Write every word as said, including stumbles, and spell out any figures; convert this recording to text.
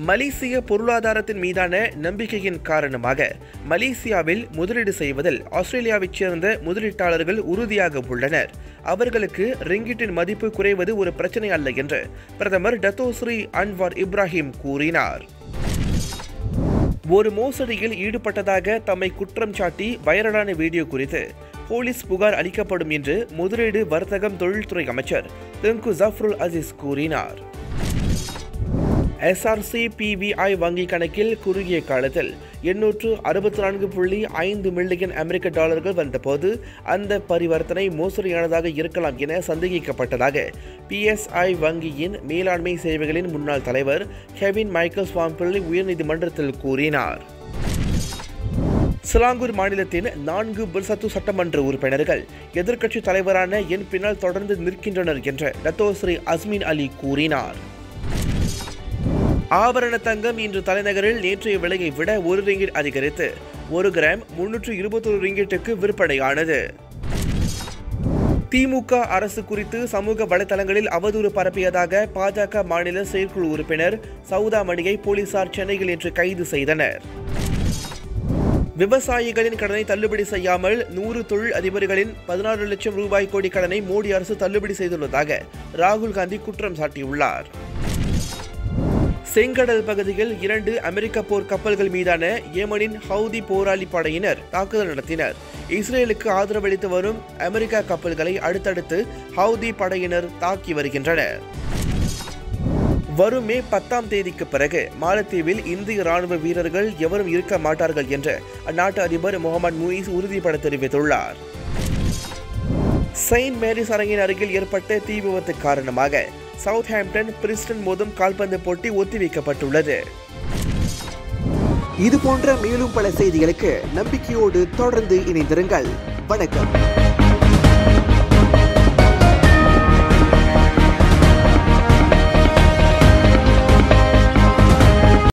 மலேசிய பொருளாதாரத்தின் மீதான நம்பிக்கையின் காரணமாக மலேசியாவில் முதலீடு செய்வதில் ஆஸ்திரேலியாவைச் சேர்ந்த முதலீட்டாளர்கள் உறுதியாக உள்ளனர். அவர்களுக்கு ரிங்கிட்டின் மதிப்பு குறைவது ஒரு பிரச்சனை அல்ல என்று பிரதமர் டத்தோ ஸ்ரீ அன்வார் இப்ராஹிம் கூறினார். ஒரு மோசடியில் ஈடுபட்டதாக தம்மை குற்றம் சாட்டி வைரலான வீடியோ குறித்து போலீஸ் புகார் அளிக்கப்படும் என்று முதலீடு வர்த்தகம் தொழில்துறை அமைச்சர் தெங்கு ஜஃப்ருல் அசீஸ் கூறினார். எஸ்ஆர்சி பிவிஐ வங்கி கணக்கில் குறுகிய காலத்தில் எண்ணூற்று அறுபத்தி நான்கு புள்ளி ஐந்து மில்லியன் அமெரிக்க டாலர்கள் வந்தபோது அந்த பரிவர்த்தனை மோசடியானதாக இருக்கலாம் என சந்தேகிக்கப்பட்டதாக பிஎஸ்ஐ வங்கியின் மேலாண்மை சேவைகளின் முன்னாள் தலைவர் கெவின் மைக்கேல் ஸ்வாம்பிள்ளி உயர்நீதிமன்றத்தில் கூறினார். சிலாங்கூர் மாநிலத்தின் நான்கு பில்சத்து சட்டமன்ற உறுப்பினர்கள் எதிர்க்கட்சி தலைவரான என் பின்னால் தொடர்ந்து நிற்கின்றனர் என்று டத்தோ ஸ்ரீ அஸ்மின் அலி கூறினார். ஆபரண தங்கம் இன்று தலைநகரில் நேற்றைய விலையை விட ஒரு ரிங்கிட் அதிகரித்து ஒரு கிராம் முன்னூற்று இருபத்தொரு ரிங்கிட்டுக்கு விற்பனையானது. திமுக அரசு குறித்து சமூக வலைதளங்களில் அவதூறு பரப்பியதாக பாஜக மாநில செயற்குழு உறுப்பினர் சௌதாமணியை போலீசார் சென்னையில் நேற்று கைது செய்தனர். விவசாயிகளின் கடனை தள்ளுபடி செய்யாமல் நூறு தொழில் அதிபர்களின் பதினாறு லட்சம் ரூபாய் கோடி கடனை மோடி அரசு தள்ளுபடி செய்துள்ளதாக ராகுல் காந்தி குற்றம் சாட்டியுள்ளார். செங்கடல் பகுதியில் இரண்டு அமெரிக்க போர் கப்பல்கள் மீதான ஏமனின் ஹவுதி போராளி படையினர் தாக்குதல் நடத்தினர். இஸ்ரேலுக்கு ஆதரவளித்து வரும் அமெரிக்க கப்பல்களை அடுத்தடுத்து ஹவுதி படையினர் தாக்கி வருகின்றனர். வரும் மே பத்தாம் தேதிக்கு பிறகு மாலத்தீவில் இந்திய ராணுவ வீரர்கள் எவரும் இருக்க மாட்டார்கள் என்று அந்நாட்டு அதிபர் முகமது முயிஸ் உறுதிபட தெரிவித்துள்ளார். செயின்ட் மேரிஸ் அரங்கின் அருகில் ஏற்பட்ட தீ விபத்து காரணமாக சவுத் ஹாம்ப்டன் பிரிஸ்டன் மோதும் கால்பந்து போட்டி ஒத்திவைக்கப்பட்டுள்ளது. இது போன்ற மேலும் பல செய்திகளுக்கு நம்பிக்கையோடு தொடர்ந்து இணைந்திருங்கள். வணக்கம்.